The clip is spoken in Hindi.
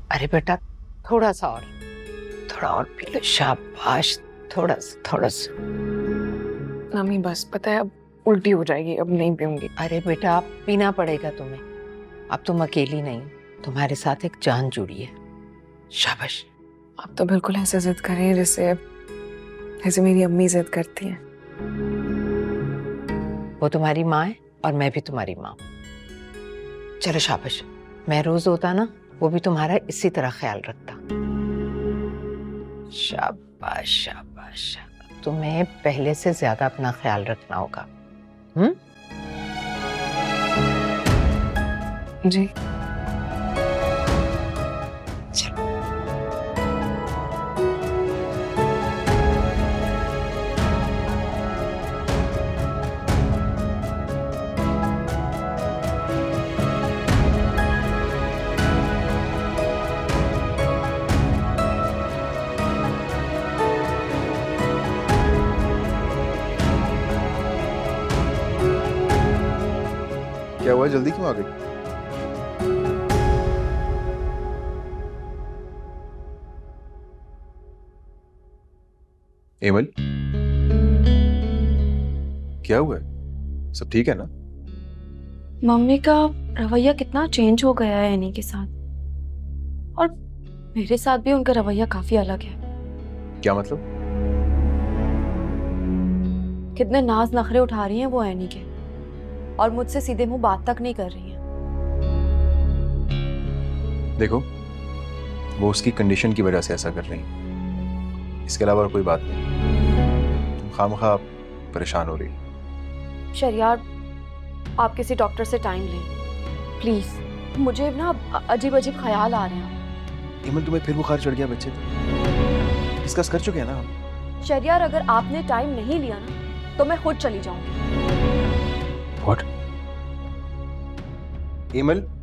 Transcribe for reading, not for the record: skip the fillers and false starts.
अरे बेटा थोड़ा सा और, थोड़ा और पी लो, शाबाश, थोड़ा सा थोड़ा सा। मम्मी बस, पता है अब उल्टी हो जाएगी, अब नहीं पीऊंगी। अरे बेटा अब पीना पड़ेगा तुम्हें, अब तुम अकेली नहीं, तुम्हारे साथ एक जान जुड़ी है। शाबाश। आप तो बिल्कुल ऐसे जिद कर रही हैं जैसे मेरी अम्मी जिद करती हैं। वो तुम्हारी माँ है और मैं भी तुम्हारी माँ। चलो शाबाश। मैं रोज होता ना, वो भी तुम्हारा इसी तरह ख्याल रखता। शाबाश शाबाश शाबाश। तुम्हें पहले से ज्यादा अपना ख्याल रखना होगा। जी। चलो। क्या हुआ, जल्दी क्यों आ गई? एमल, क्या हुआ है? सब ठीक है ना? मम्मी का रवैया कितना चेंज हो गया है एनी के साथ, और मेरे साथ भी उनका रवैया काफी अलग है। क्या मतलब? कितने नाज नखरे उठा रही हैं वो एनी के, और मुझसे सीधे मुंह बात तक नहीं कर रही हैं। देखो, वो उसकी कंडीशन की वजह से ऐसा कर रही है, इसके अलावा और कोई बात नहीं। तुम खामखा परेशान हो रही। शरियार, आप किसी डॉक्टर से टाइम लें प्लीज, मुझे ना अजीब अजीब ख्याल आ रहे हैं। एमल, तुम्हें फिर बुखार चढ़ गया? बच्चे तो डिस्कस कर चुके हैं ना हम। शरियार, अगर आपने टाइम नहीं लिया ना तो मैं खुद चली जाऊंगी। व्हाट? एमल,